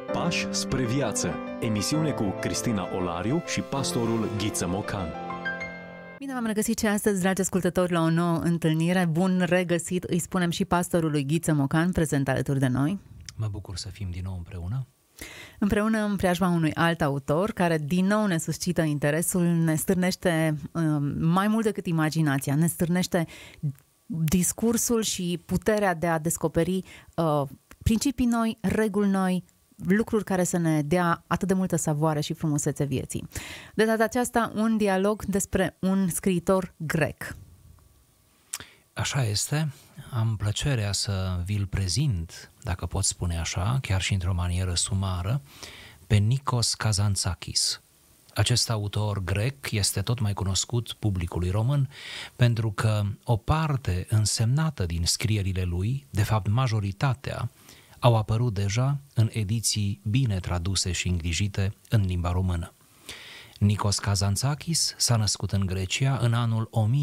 Pași spre viață. Emisiune cu Cristina Olariu și pastorul Ghiță Mocan. Bine v-am regăsit și astăzi, dragi ascultători, la o nouă întâlnire. Bun regăsit, îi spunem și pastorului Ghiță Mocan, prezent alături de noi. Mă bucur să fim din nou împreună. Împreună în preajma unui alt autor, care din nou ne suscită interesul, ne stârnește mai mult decât imaginația, ne stârnește discursul și puterea de a descoperi principii noi, reguli noi, lucruri care să ne dea atât de multă savoare și frumusețe vieții. De data aceasta, un dialog despre un scriitor grec. Așa este, am plăcerea să vi-l prezint, dacă pot spune așa, chiar și într-o manieră sumară, pe Nikos Kazantzakis. Acest autor grec este tot mai cunoscut publicului român pentru că o parte însemnată din scrierile lui, de fapt majoritatea, au apărut deja în ediții bine traduse și îngrijite în limba română. Nikos Kazantzakis s-a născut în Grecia în anul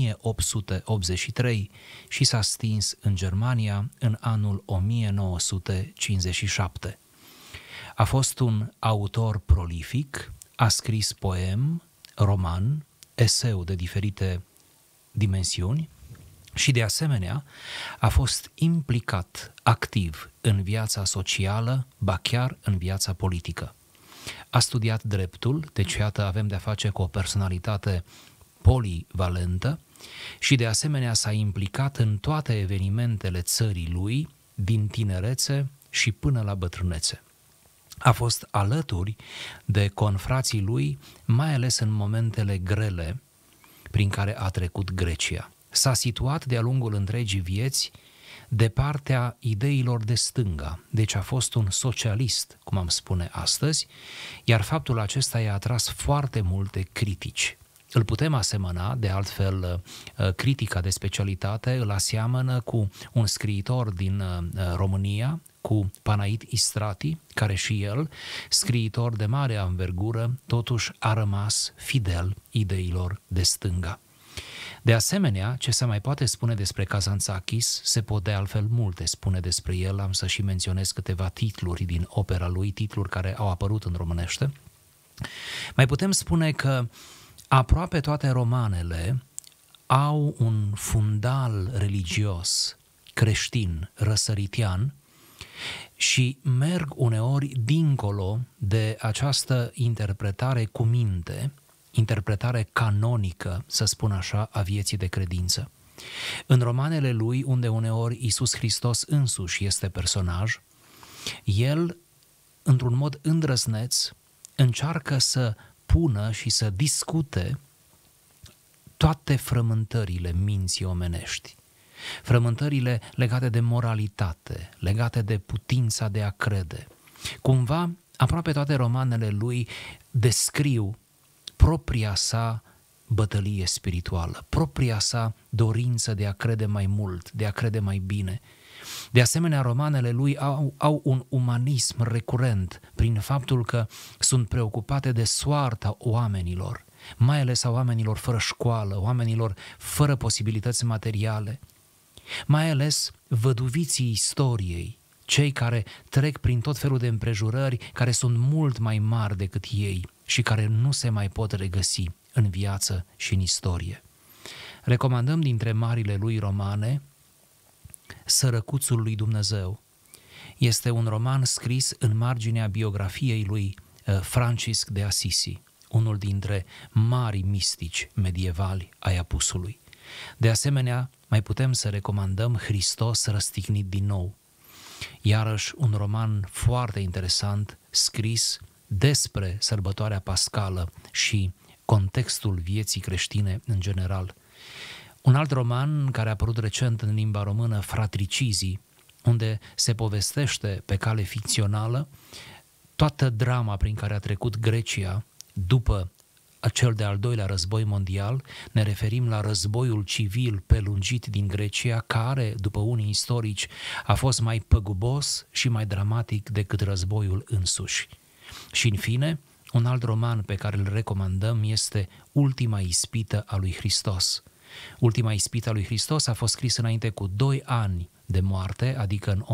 1883 și s-a stins în Germania în anul 1957. A fost un autor prolific, a scris poem, roman, eseu de diferite dimensiuni și de asemenea a fost implicat activ în viața socială, ba chiar în viața politică. A studiat dreptul, deci iată avem de-a face cu o personalitate polivalentă și de asemenea s-a implicat în toate evenimentele țării lui, din tinerețe și până la bătrânețe. A fost alături de confrații lui, mai ales în momentele grele prin care a trecut Grecia. S-a situat de-a lungul întregii vieți de partea ideilor de stânga, deci a fost un socialist, cum am spune astăzi, iar faptul acesta i-a atras foarte multe critici. Îl putem asemăna, de altfel, critica de specialitate îl aseamănă cu un scriitor din România, cu Panait Istrati, care și el, scriitor de mare anvergură, totuși a rămas fidel ideilor de stânga. De asemenea, ce se mai poate spune despre Kazantzakis, se pot de altfel multe spune despre el, am să și menționez câteva titluri din opera lui, titluri care au apărut în românește. Mai putem spune că aproape toate romanele au un fundal religios, creștin, răsăritian și merg uneori dincolo de această interpretare cu minte, interpretare canonică, să spun așa, a vieții de credință. În romanele lui, unde uneori Iisus Hristos însuși este personaj, el, într-un mod îndrăzneț, încearcă să pună și să discute toate frământările minții omenești. Frământările legate de moralitate, legate de putința de a crede. Cumva, aproape toate romanele lui descriu propria sa bătălie spirituală, propria sa dorință de a crede mai mult, de a crede mai bine. De asemenea, romanele lui au un umanism recurent prin faptul că sunt preocupate de soarta oamenilor, mai ales a oamenilor fără școală, oamenilor fără posibilități materiale, mai ales văduviții istoriei, cei care trec prin tot felul de împrejurări care sunt mult mai mari decât ei și care nu se mai pot regăsi în viață și în istorie. Recomandăm dintre marile lui romane Sărăcuțul lui Dumnezeu. Este un roman scris în marginea biografiei lui Francisc de Assisi, unul dintre mari mistici medievali ai apusului. De asemenea, mai putem să recomandăm Hristos răstignit din nou, iarăși un roman foarte interesant scris despre sărbătoarea pascală și contextul vieții creștine în general. Un alt roman care a apărut recent în limba română, Fratricizii, unde se povestește pe cale ficțională toată drama prin care a trecut Grecia după cel de-al doilea război mondial. Ne referim la războiul civil prelungit din Grecia, care, după unii istorici, a fost mai păgubos și mai dramatic decât războiul însuși. Și, în fine, un alt roman pe care îl recomandăm este Ultima ispită a lui Hristos. Ultima ispită a lui Hristos a fost scris înainte cu 2 ani de moarte, adică în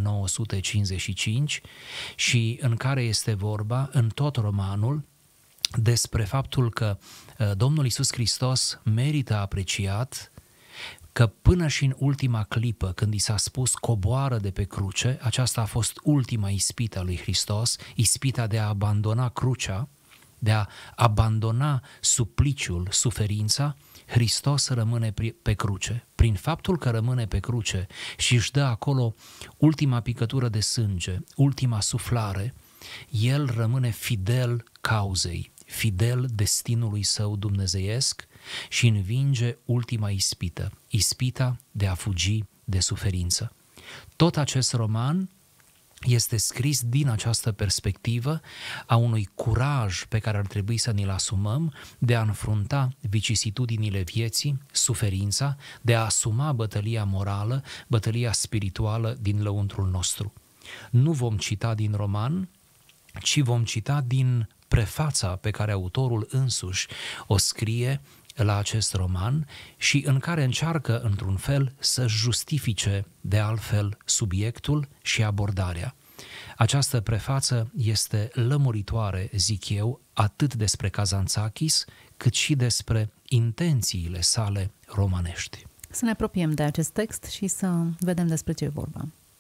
1955, și în care este vorba în tot romanul despre faptul că Domnul Iisus Hristos merită apreciat, că până și în ultima clipă, când i s-a spus coboară de pe cruce, aceasta a fost ultima ispită a lui Hristos, ispita de a abandona crucea, de a abandona supliciul, suferința, Hristos rămâne pe cruce. Prin faptul că rămâne pe cruce și își dă acolo ultima picătură de sânge, ultima suflare, El rămâne fidel cauzei, fidel destinului său dumnezeiesc și învinge ultima ispită, ispita de a fugi de suferință. Tot acest roman este scris din această perspectivă a unui curaj pe care ar trebui să ni-l asumăm de a înfrunta vicisitudinile vieții, suferința, de a asuma bătălia morală, bătălia spirituală din lăuntrul nostru. Nu vom cita din roman, ci vom cita din prefața pe care autorul însuși o scrie la acest roman și în care încearcă, într-un fel, să justifice de altfel subiectul și abordarea. Această prefață este lămuritoare, zic eu, atât despre Kazantzakis, cât și despre intențiile sale romanești. Să ne apropiem de acest text și să vedem despre ce e vorba.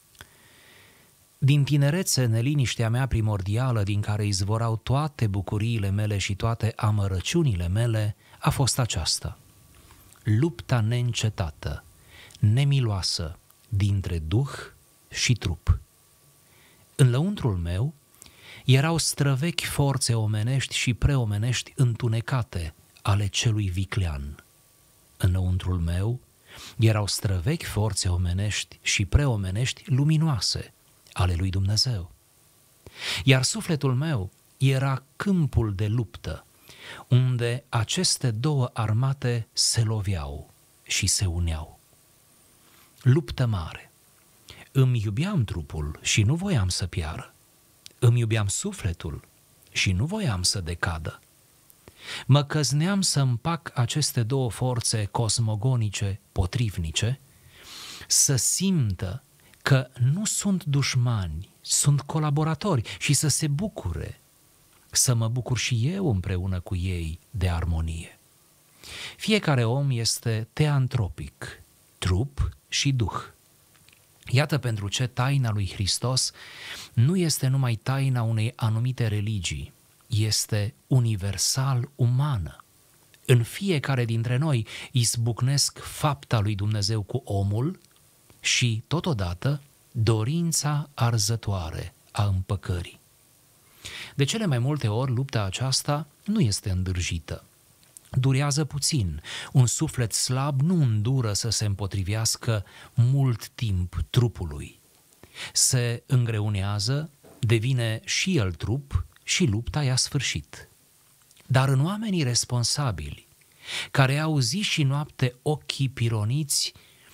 Din tinerețe, neliniștea mea primordială, din care izvorau toate bucuriile mele și toate amărăciunile mele, a fost aceasta: lupta neîncetată, nemiloasă, dintre duh și trup. În lăuntrul meu erau străvechi forțe omenești și preomenești întunecate ale celui viclean. În lăuntrul meu erau străvechi forțe omenești și preomenești luminoase ale lui Dumnezeu. Iar sufletul meu era câmpul de luptă, unde aceste două armate se loveau și se uneau. Luptă mare. Îmi iubeam trupul și nu voiam să piară. Îmi iubeam sufletul și nu voiam să decadă. Mă căzneam să împac aceste două forțe cosmogonice potrivnice, să simtă că nu sunt dușmani, sunt colaboratori și să se bucure, să mă bucur și eu împreună cu ei de armonie. Fiecare om este teantropic, trup și duh. Iată pentru ce taina lui Hristos nu este numai taina unei anumite religii, este universal umană. În fiecare dintre noi izbucnesc fapta lui Dumnezeu cu omul și, totodată, dorința arzătoare a împăcării. De cele mai multe ori, lupta aceasta nu este îndârjită. Durează puțin. Un suflet slab nu îndură să se împotrivească mult timp trupului. Se îngreunează, devine și el trup și lupta i-a sfârșit. Dar în oamenii responsabili, care au zi și noapte ochii pironiți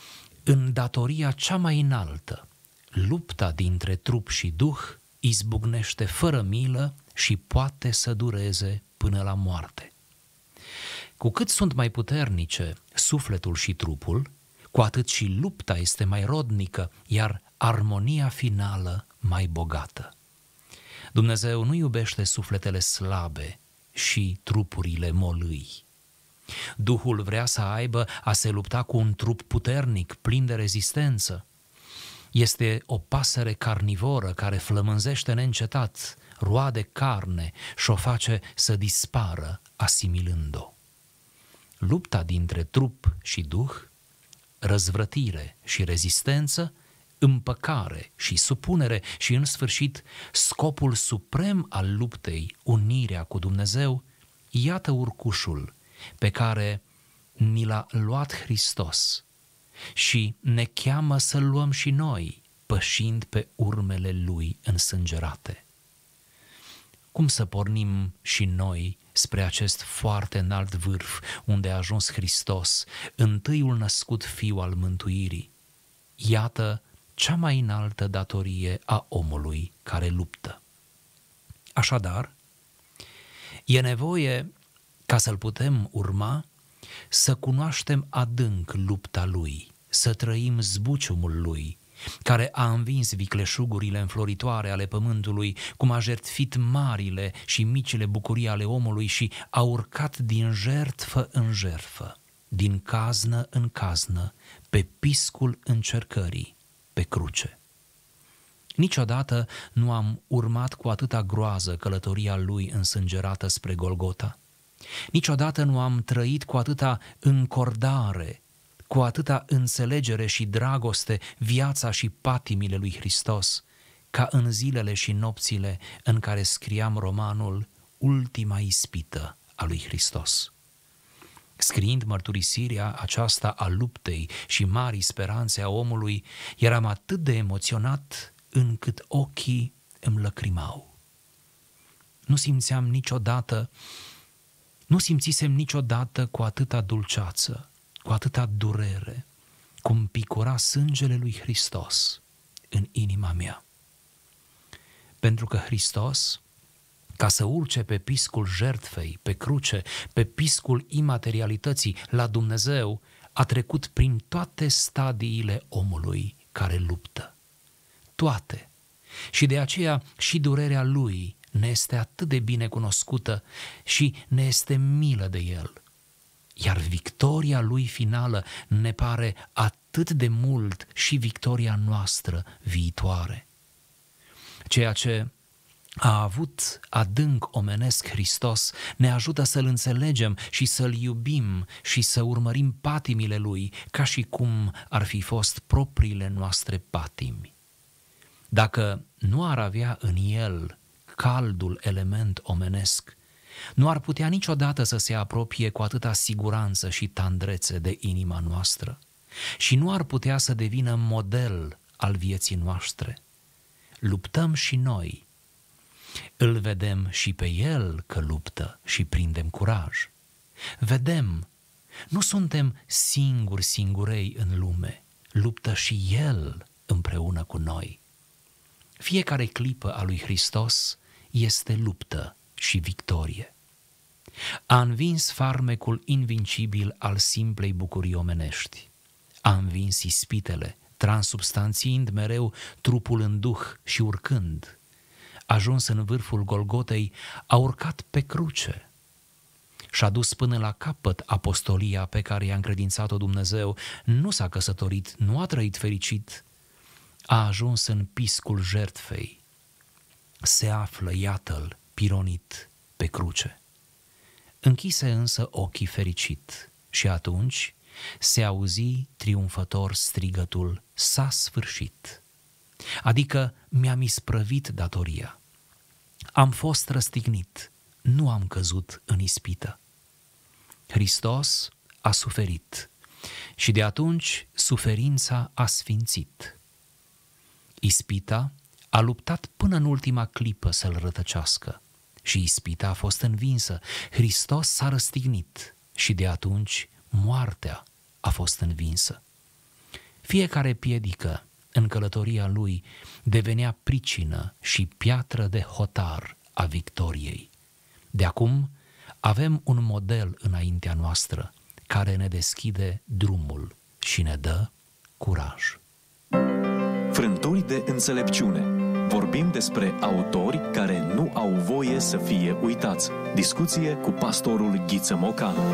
în datoria cea mai înaltă, lupta dintre trup și duh izbucnește fără milă și poate să dureze până la moarte. Cu cât sunt mai puternice sufletul și trupul, cu atât și lupta este mai rodnică, iar armonia finală mai bogată. Dumnezeu nu iubește sufletele slabe și trupurile molâi. Duhul vrea să aibă a se lupta cu un trup puternic, plin de rezistență. Este o pasăre carnivoră care flămânzește neîncetat, roade carne și o face să dispară asimilând-o. Lupta dintre trup și duh, răzvrătire și rezistență, împăcare și supunere și, în sfârșit, scopul suprem al luptei, unirea cu Dumnezeu, iată urcușul pe care ni l-a luat Hristos și ne cheamă să-l luăm și noi, pășind pe urmele Lui însângerate. Cum să pornim și noi spre acest foarte înalt vârf unde a ajuns Hristos, întâiul născut Fiu al mântuirii? Iată cea mai înaltă datorie a omului care luptă. Așadar, e nevoie, ca să-l putem urma, să cunoaștem adânc lupta lui, să trăim zbuciumul Lui, care a învins vicleșugurile înfloritoare ale pământului, cum a jertfit marile și micile bucurii ale omului și a urcat din jertfă în jertfă, din caznă în caznă, pe piscul încercării, pe cruce. Niciodată nu am urmat cu atâta groază călătoria Lui însângerată spre Golgota. Niciodată nu am trăit cu atâta încordare, cu atâta înțelegere și dragoste viața și patimile lui Hristos, ca în zilele și nopțile în care scriam romanul Ultima ispită a lui Hristos. Scriind mărturisirea aceasta a luptei și marii speranțe a omului, eram atât de emoționat încât ochii îmi lăcrimau. Nu simțisem niciodată cu atâta dulceață, cu atâta durere, cum picura sângele lui Hristos în inima mea. Pentru că Hristos, ca să urce pe piscul jertfei, pe cruce, pe piscul imaterialității la Dumnezeu, a trecut prin toate stadiile omului care luptă. Toate. Și de aceea și durerea Lui ne este atât de bine cunoscută și ne este milă de El. Iar victoria Lui finală ne pare atât de mult și victoria noastră viitoare. Ceea ce a avut adânc omenesc Hristos ne ajută să-L înțelegem și să-L iubim și să urmărim patimile Lui ca și cum ar fi fost propriile noastre patimi. Dacă nu ar avea în El caldul element omenesc, nu ar putea niciodată să se apropie cu atâta siguranță și tandrețe de inima noastră și nu ar putea să devină model al vieții noastre. Luptăm și noi. Îl vedem și pe El că luptă și prindem curaj. Vedem, nu suntem singurei în lume, luptă și El împreună cu noi. Fiecare clipă a lui Hristos este luptă și victorie. A învins farmecul invincibil al simplei bucurii omenești. A învins ispitele, transubstanțiind mereu trupul în duh și urcând. Ajuns în vârful Golgotei, a urcat pe cruce și-a dus până la capăt apostolia pe care i-a încredințat-o Dumnezeu. Nu s-a căsătorit, nu a trăit fericit, a ajuns în piscul jertfei. Se află, iată-l, pironit pe cruce. Închise însă ochii fericit și atunci se auzi triumfător strigătul: s-a sfârșit. Adică mi-am isprăvit datoria. Am fost răstignit, nu am căzut în ispită. Hristos a suferit și de atunci suferința a sfințit. Ispita a luptat până în ultima clipă să-l rătăcească și ispita a fost învinsă. Hristos s-a răstignit și de atunci moartea a fost învinsă. Fiecare piedică în călătoria Lui devenea pricină și piatră de hotar a victoriei. De acum avem un model înaintea noastră care ne deschide drumul și ne dă curaj. Frânturi de înțelepciune. Vorbim despre autori care nu au voie să fie uitați. Discuție cu pastorul Ghiță Mocanu.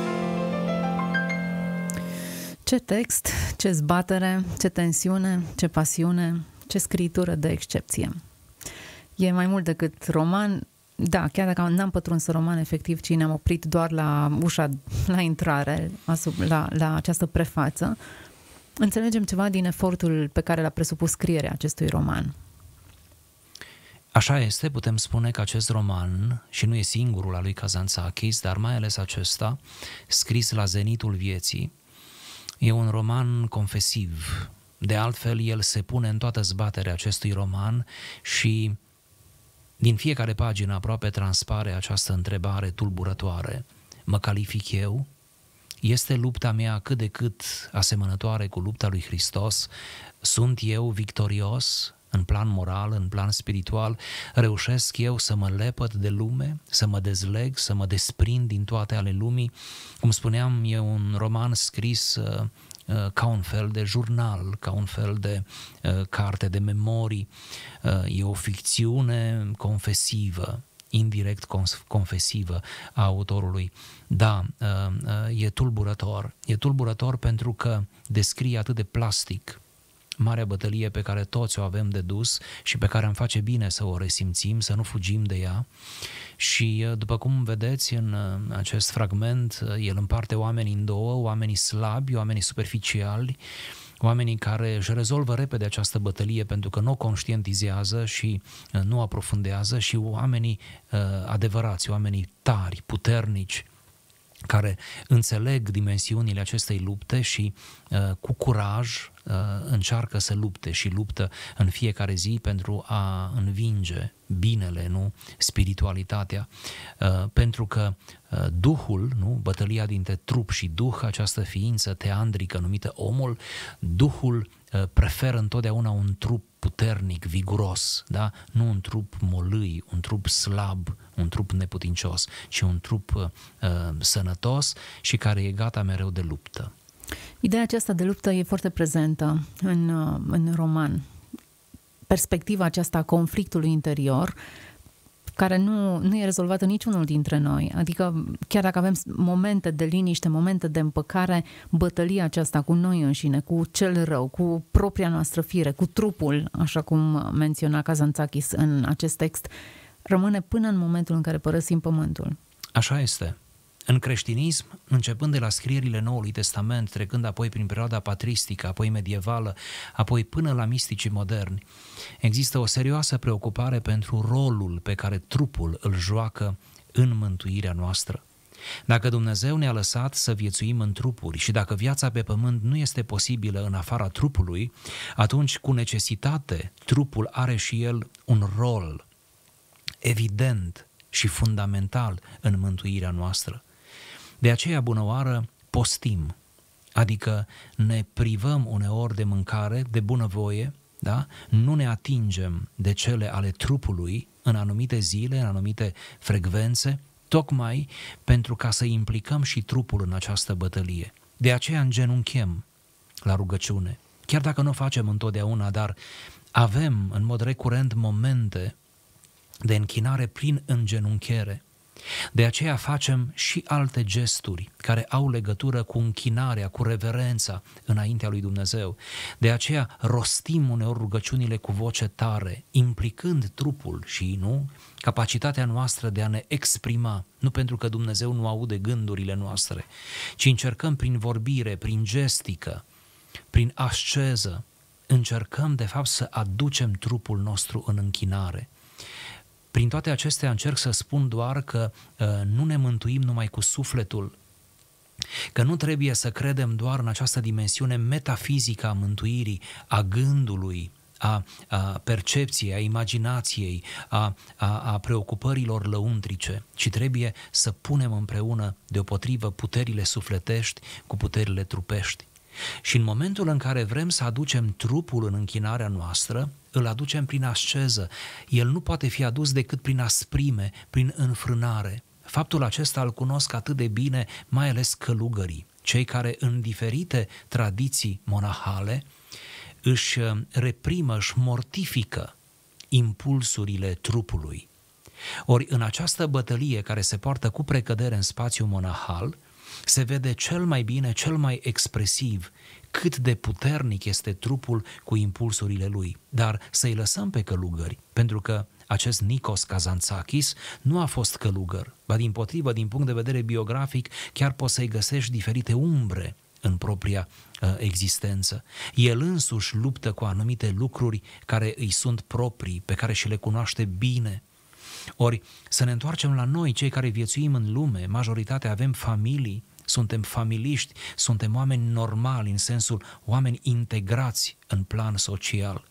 Ce text, ce zbatere, ce tensiune, ce pasiune, ce scritură de excepție. E mai mult decât roman. Da, chiar dacă n-am pătruns în roman efectiv, ci ne-am oprit doar la ușa, la intrare, la această prefață, înțelegem ceva din efortul pe care l-a presupus scrierea acestui roman. Așa este, putem spune că acest roman, și nu e singurul al lui Kazantzakis, dar mai ales acesta, scris la zenitul vieții, e un roman confesiv. De altfel, el se pune în toată zbaterea acestui roman și din fiecare pagină aproape transpare această întrebare tulburătoare. Mă calific eu? Este lupta mea cât de cât asemănătoare cu lupta lui Hristos? Sunt eu victorios în plan moral, în plan spiritual? Reușesc eu să mă lepăd de lume, să mă dezleg, să mă desprind din toate ale lumii? Cum spuneam, e un roman scris ca un fel de jurnal, ca un fel de carte de memorii, e o ficțiune confesivă, indirect confesivă a autorului. Da, e tulburător. E tulburător pentru că descrie atât de plastic marea bătălie pe care toți o avem de dus și pe care am face bine să o resimțim, să nu fugim de ea. Și după cum vedeți în acest fragment, el împarte oamenii în două, oamenii slabi, oamenii superficiali, oamenii care își rezolvă repede această bătălie pentru că nu o conștientizează și nu o aprofundează, și oamenii adevărați, oamenii tari, puternici, care înțeleg dimensiunile acestei lupte și cu curaj încearcă să lupte și luptă în fiecare zi pentru a învinge binele, nu? Spiritualitatea, pentru că Duhul, nu? Bătălia dintre trup și Duh, această ființă teandrică numită omul, Duhul preferă întotdeauna un trup puternic, viguros, da? Nu un trup molâi, un trup slab, un trup neputincios, ci un trup sănătos și care e gata mereu de luptă. Ideea aceasta de luptă e foarte prezentă în roman. Perspectiva aceasta a conflictului interior, care nu e rezolvată niciunul dintre noi. Adică chiar dacă avem momente de liniște, momente de împăcare, bătălia aceasta cu noi înșine, cu cel rău, cu propria noastră fire, cu trupul, așa cum menționa Kazantzakis în acest text, rămâne până în momentul în care părăsim pământul. Așa este. În creștinism, începând de la scrierile Noului Testament, trecând apoi prin perioada patristică, apoi medievală, apoi până la misticii moderni, există o serioasă preocupare pentru rolul pe care trupul îl joacă în mântuirea noastră. Dacă Dumnezeu ne-a lăsat să viețuim în trupuri și dacă viața pe pământ nu este posibilă în afara trupului, atunci, cu necesitate, trupul are și el un rol evident și fundamental în mântuirea noastră. De aceea, bunăoară, postim, adică ne privăm uneori de mâncare, de bunăvoie, da? Nu ne atingem de cele ale trupului în anumite zile, în anumite frecvențe, tocmai pentru ca să implicăm și trupul în această bătălie. De aceea îngenunchem la rugăciune, chiar dacă nu o facem întotdeauna, dar avem în mod recurent momente de închinare prin îngenunchiere. De aceea facem și alte gesturi care au legătură cu închinarea, cu reverența înaintea lui Dumnezeu. De aceea rostim uneori rugăciunile cu voce tare, implicând trupul și, nu, capacitatea noastră de a ne exprima, nu pentru că Dumnezeu nu aude gândurile noastre, ci încercăm prin vorbire, prin gestică, prin asceză, încercăm de fapt să aducem trupul nostru în închinare. Prin toate acestea încerc să spun doar că nu ne mântuim numai cu sufletul, că nu trebuie să credem doar în această dimensiune metafizică a mântuirii, a gândului, a percepției, a imaginației, a preocupărilor lăuntrice, ci trebuie să punem împreună deopotrivă puterile sufletești cu puterile trupești. Și în momentul în care vrem să aducem trupul în închinarea noastră, îl aducem prin asceză. El nu poate fi adus decât prin asprime, prin înfrânare. Faptul acesta îl cunosc atât de bine, mai ales călugării, cei care în diferite tradiții monahale își reprimă, își mortifică impulsurile trupului. Ori în această bătălie care se poartă cu precădere în spațiul monahal, se vede cel mai bine, cel mai expresiv cât de puternic este trupul cu impulsurile lui. Dar să-i lăsăm pe călugări, pentru că acest Nikos Kazantzakis nu a fost călugăr, ba dimpotrivă, din punct de vedere biografic, chiar poți să-i găsești diferite umbre în propria existență. El însuși luptă cu anumite lucruri care îi sunt proprii, pe care și le cunoaște bine. Ori să ne întoarcem la noi, cei care viețuim în lume, majoritatea avem familii, suntem familiști, suntem oameni normali, în sensul oameni integrați în plan social.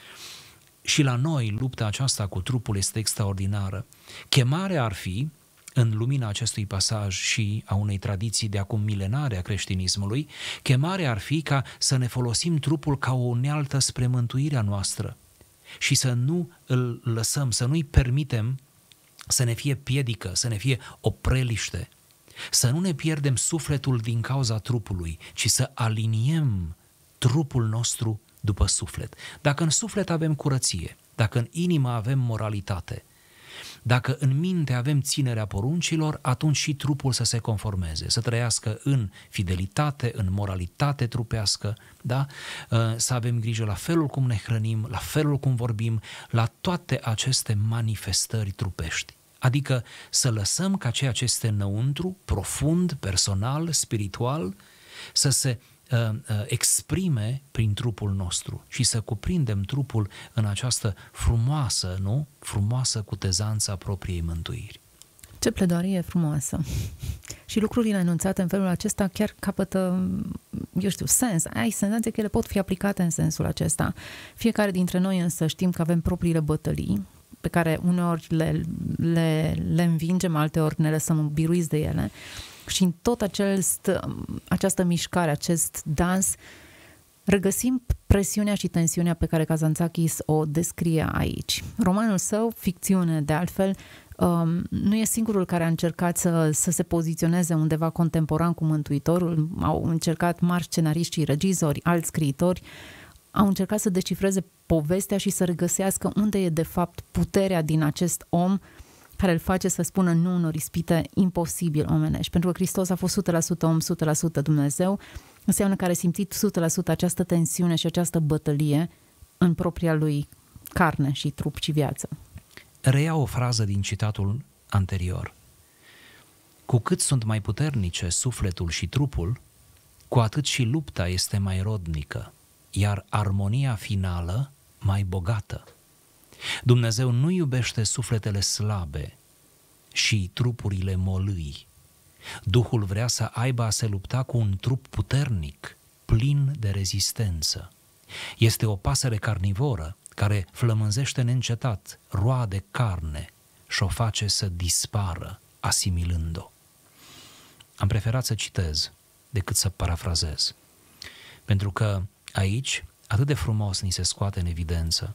Și la noi lupta aceasta cu trupul este extraordinară. Chemarea ar fi, în lumina acestui pasaj și a unei tradiții de acum milenare a creștinismului, chemarea ar fi ca să ne folosim trupul ca o unealtă spre mântuirea noastră și să nu îl lăsăm, să nu-i permitem să ne fie piedică, să ne fie opreliște. Să nu ne pierdem sufletul din cauza trupului, ci să aliniem trupul nostru după suflet. Dacă în suflet avem curăție, dacă în inimă avem moralitate, dacă în minte avem ținerea poruncilor, atunci și trupul să se conformeze, să trăiască în fidelitate, în moralitate trupească, da? Să avem grijă la felul cum ne hrănim, la felul cum vorbim, la toate aceste manifestări trupești. Adică să lăsăm ca ceea ce este înăuntru, profund, personal, spiritual, să se exprime prin trupul nostru și să cuprindem trupul în această frumoasă, nu? Frumoasă cutezanță a propriei mântuiri. Ce pledoarie frumoasă! Și lucrurile enunțate în felul acesta chiar capătă, eu știu, sens. Ai senzație că ele pot fi aplicate în sensul acesta. Fiecare dintre noi însă știm că avem propriile bătălii, pe care uneori le învingem, alteori ne lăsăm biruiți de ele. Și în tot această mișcare, acest dans, regăsim presiunea și tensiunea pe care Kazantzakis o descrie aici. Romanul său, ficțiune de altfel, nu e singurul care a încercat să se poziționeze undeva contemporan cu Mântuitorul. Au încercat mari scenariști și regizori, alți scriitori, au încercat să decifreze povestea și să regăsească unde e de fapt puterea din acest om care îl face să spună nu unor ispite imposibil omenești. Pentru că Hristos a fost 100% om, 100% Dumnezeu, înseamnă că are simțit 100% această tensiune și această bătălie în propria lui carne și trup și viață. Reia o frază din citatul anterior. Cu cât sunt mai puternice sufletul și trupul, cu atât și lupta este mai rodnică, iar armonia finală mai bogată. Dumnezeu nu iubește sufletele slabe și trupurile molâi. Duhul vrea să aibă a se lupta cu un trup puternic, plin de rezistență. Este o pasăre carnivoră care flămânzește neîncetat, roade carne și o face să dispară, asimilând-o. Am preferat să citez decât să parafrazez, pentru că aici atât de frumos ni se scoate în evidență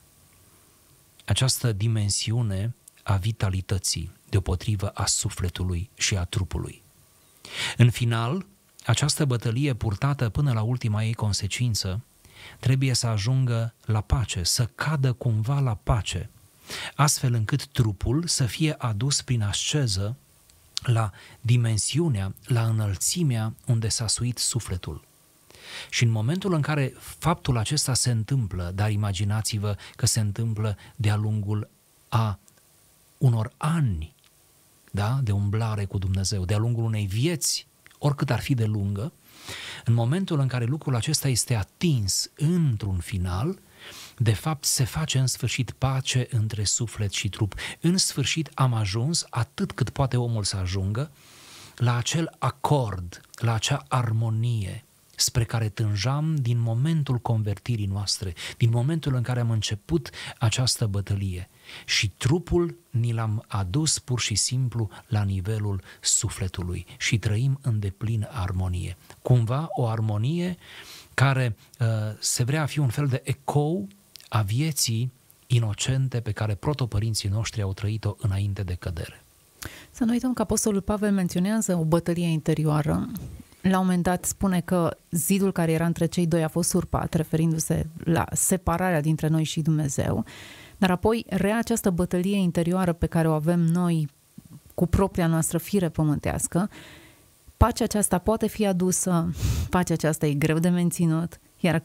această dimensiune a vitalității, deopotrivă a sufletului și a trupului. În final, această bătălie purtată până la ultima ei consecință trebuie să ajungă la pace, să cadă cumva la pace, astfel încât trupul să fie adus prin asceză la dimensiunea, la înălțimea unde s-a suit sufletul. Și în momentul în care faptul acesta se întâmplă, dar imaginați-vă că se întâmplă de-a lungul a unor ani, da, de umblare cu Dumnezeu, de-a lungul unei vieți, oricât ar fi de lungă, în momentul în care lucrul acesta este atins într-un final, de fapt se face în sfârșit pace între suflet și trup. În sfârșit am ajuns, atât cât poate omul să ajungă, la acel acord, la acea armonie spre care tânjam din momentul convertirii noastre, din momentul în care am început această bătălie. Și trupul ni l-am adus pur și simplu la nivelul sufletului și trăim în deplină armonie. Cumva o armonie care se vrea a fi un fel de ecou a vieții inocente pe care protopărinții noștri au trăit-o înainte de cădere. Să nu uităm că Apostolul Pavel menționează o bătălie interioară. La un moment dat spune că zidul care era între cei doi a fost surpat, referindu-se la separarea dintre noi și Dumnezeu, dar apoi rea această bătălie interioară pe care o avem noi cu propria noastră fire pământească. Pacea aceasta poate fi adusă, pacea aceasta e greu de menținut,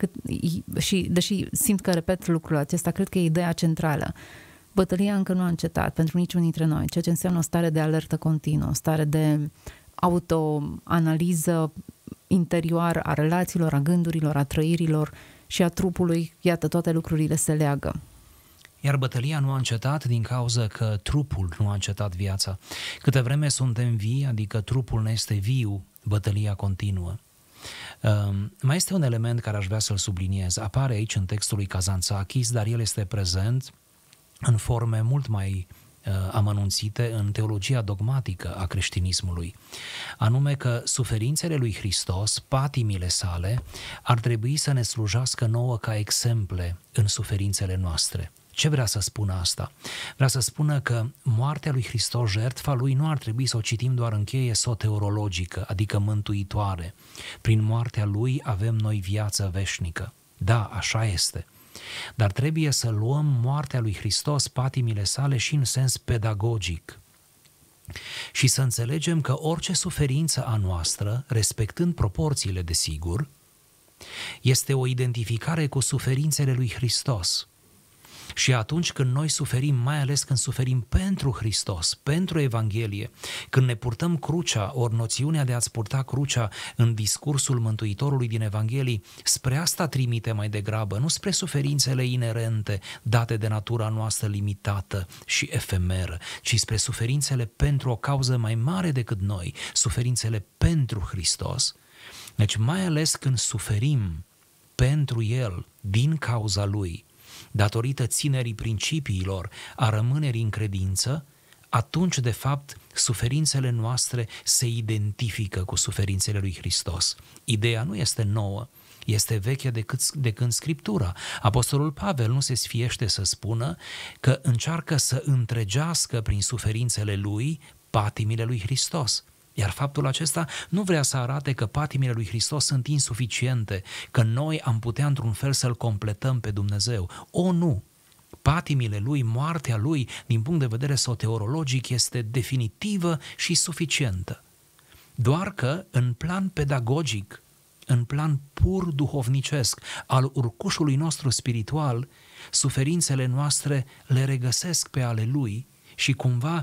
și deși simt că repet lucrul acesta, cred că e ideea centrală. Bătălia încă nu a încetat pentru niciun dintre noi, ceea ce înseamnă o stare de alertă continuă, o stare de autoanaliză interioară a relațiilor, a gândurilor, a trăirilor și a trupului. Iată, toate lucrurile se leagă. Iar bătălia nu a încetat din cauza că trupul nu a încetat viața. Câte vreme suntem vii, adică trupul ne este viu, bătălia continuă. Mai este un element care aș vrea să-l subliniez. Apare aici în textul lui Kazantzakis, dar el este prezent în forme mult mai amănunțite în teologia dogmatică a creștinismului, anume că suferințele lui Hristos, patimile sale, ar trebui să ne slujească nouă ca exemple în suferințele noastre. Ce vrea să spună asta? Vrea să spună că moartea lui Hristos, jertfa lui, nu ar trebui să o citim doar în cheie soteriologică, adică mântuitoare. Prin moartea lui avem noi viață veșnică. Da, așa este. Dar trebuie să luăm moartea lui Hristos, patimile sale, și în sens pedagogic. Și să înțelegem că orice suferință a noastră, respectând proporțiile desigur, este o identificare cu suferințele lui Hristos. Și atunci când noi suferim, mai ales când suferim pentru Hristos, pentru Evanghelie, când ne purtăm crucea, ori noțiunea de a-ți purta crucea în discursul Mântuitorului din Evanghelii, spre asta trimite mai degrabă, nu spre suferințele inerente date de natura noastră limitată și efemeră, ci spre suferințele pentru o cauză mai mare decât noi, suferințele pentru Hristos. Deci mai ales când suferim pentru El, din cauza Lui, datorită ținerii principiilor, a rămânerii în credință, atunci, de fapt, suferințele noastre se identifică cu suferințele lui Hristos. Ideea nu este nouă, este veche de când Scriptura. Apostolul Pavel nu se sfiește să spună că încearcă să întregească prin suferințele lui patimile lui Hristos. Iar faptul acesta nu vrea să arate că patimile lui Hristos sunt insuficiente, că noi am putea într-un fel să-L completăm pe Dumnezeu. O, nu! Patimile lui, moartea lui, din punct de vedere soteriologic, este definitivă și suficientă. Doar că, în plan pedagogic, în plan pur duhovnicesc, al urcușului nostru spiritual, suferințele noastre le regăsesc pe ale lui și cumva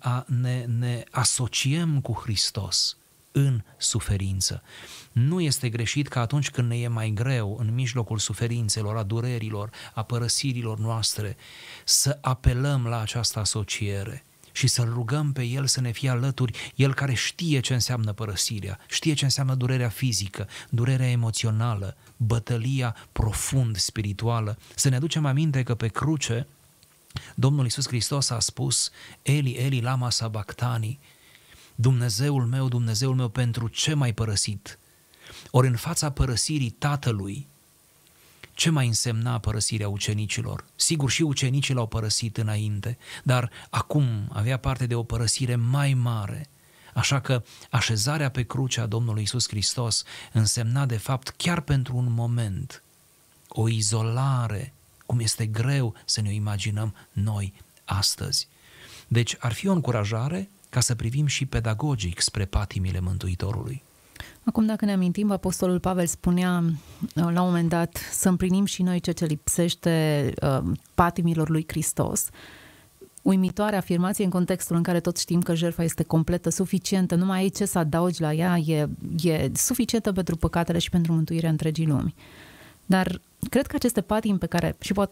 ne asociem cu Hristos în suferință. Nu este greșit că atunci când ne e mai greu, în mijlocul suferințelor, a durerilor, a părăsirilor noastre, să apelăm la această asociere și să-L rugăm pe El să ne fie alături, El care știe ce înseamnă părăsirea, știe ce înseamnă durerea fizică, durerea emoțională, bătălia profund spirituală. Să ne aducem aminte că pe cruce Domnul Iisus Hristos a spus: Eli, Eli, lama sabactani, Dumnezeul meu, pentru ce m-ai părăsit? Ori în fața părăsirii Tatălui, ce mai însemna părăsirea ucenicilor? Sigur, și ucenicii l-au părăsit înainte, dar acum avea parte de o părăsire mai mare. Așa că așezarea pe crucea Domnului Iisus Hristos însemna de fapt chiar pentru un moment o izolare, cum este greu să ne o imaginăm noi astăzi. Deci ar fi o încurajare ca să privim și pedagogic spre patimile Mântuitorului. Acum, dacă ne amintim, Apostolul Pavel spunea la un moment dat să împlinim și noi ce lipsește patimilor lui Hristos. Uimitoare afirmație în contextul în care toți știm că jertfa este completă, suficientă, nu mai ai ce să adaugi la ea, e suficientă pentru păcatele și pentru mântuirea întregii lumi. Dar cred că aceste patimi pe care, și poate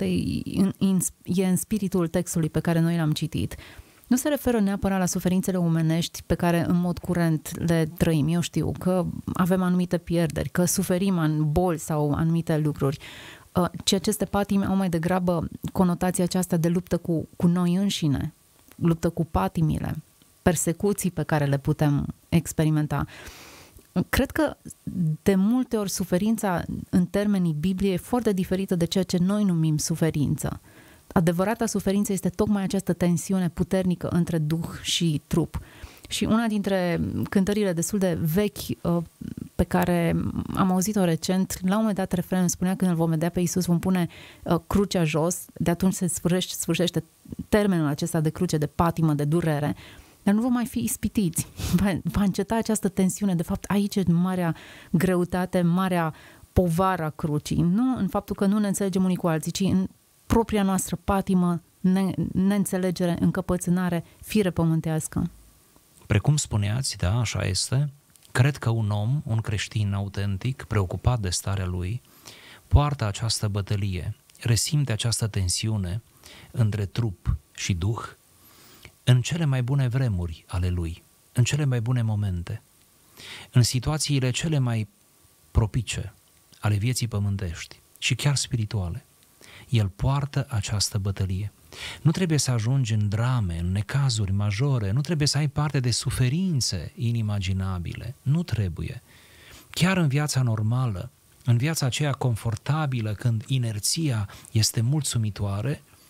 e în spiritul textului pe care noi l-am citit, nu se referă neapărat la suferințele omenești pe care în mod curent le trăim. Eu știu că avem anumite pierderi, că suferim în boli sau anumite lucruri, ci aceste patimi au mai degrabă conotația aceasta de luptă cu noi înșine, luptă cu patimile, persecuții pe care le putem experimenta. Cred că de multe ori suferința în termenii Bibliei e foarte diferită de ceea ce noi numim suferință. Adevărata suferință este tocmai această tensiune puternică între duh și trup. Și una dintre cântările destul de vechi pe care am auzit-o recent, la un moment dat refrenul spunea: când îl vom vedea pe Iisus vom pune crucea jos, de atunci se sfârșește termenul acesta de cruce, de patimă, de durere, dar nu vom mai fi ispitiți. Va înceta această tensiune. De fapt, aici e marea greutate, marea povară a crucii. Nu în faptul că nu ne înțelegem unii cu alții, ci în propria noastră patimă, neînțelegere, încăpățânare, fire pământească. Precum spuneați, da, așa este, cred că un om, un creștin autentic, preocupat de starea lui, poartă această bătălie, resimte această tensiune între trup și duh în cele mai bune vremuri ale lui, în cele mai bune momente, în situațiile cele mai propice ale vieții pământești și chiar spirituale. El poartă această bătălie. Nu trebuie să ajungi în drame, în necazuri majore, nu trebuie să ai parte de suferințe inimaginabile, nu trebuie. Chiar în viața normală, în viața aceea confortabilă, când inerția este mulțumitoare,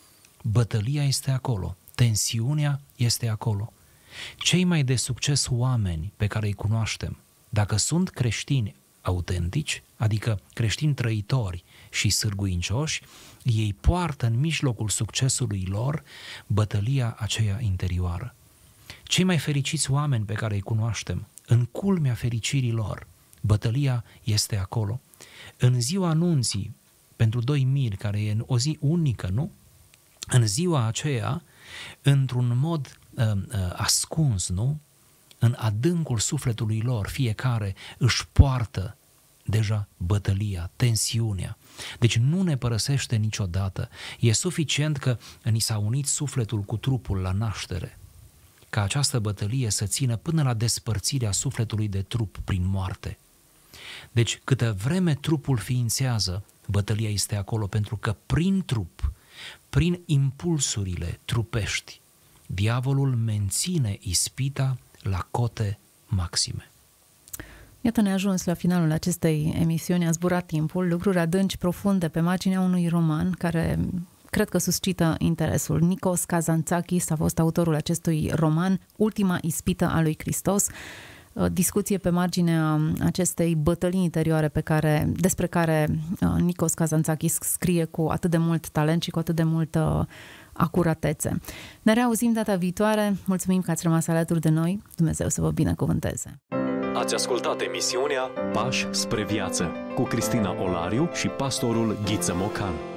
bătălia este acolo, tensiunea este acolo. Cei mai de succes oameni pe care îi cunoaștem, dacă sunt creștini autentici, adică creștini trăitori și sârguincioși, ei poartă în mijlocul succesului lor bătălia aceea interioară. Cei mai fericiți oameni pe care îi cunoaștem, în culmea fericirii lor, bătălia este acolo. În ziua anunții, pentru 2 miri, care e o zi unică, nu? În ziua aceea, într-un mod ascuns, nu? În adâncul sufletului lor, fiecare își poartă deja bătălia, tensiunea. Deci nu ne părăsește niciodată. E suficient că ni s-a unit sufletul cu trupul la naștere, ca această bătălie să țină până la despărțirea sufletului de trup prin moarte. Deci câtă vreme trupul ființează, bătălia este acolo, pentru că prin trup, prin impulsurile trupești, diavolul menține ispita la cote maxime. Iată, ne-a ajuns la finalul acestei emisiuni, a zburat timpul, lucruri adânci, profunde pe marginea unui roman care cred că suscită interesul. Nikos Kazantzakis a fost autorul acestui roman, Ultima ispită a lui Hristos. Discuție pe marginea acestei bătălii interioare despre care Nikos Kazantzakis scrie cu atât de mult talent și cu atât de multă acuratețe. Ne reauzim data viitoare. Mulțumim că ați rămas alături de noi. Dumnezeu să vă binecuvânteze. Ați ascultat emisiunea Pași spre viață cu Cristina Olariu și pastorul Ghiță Mocan.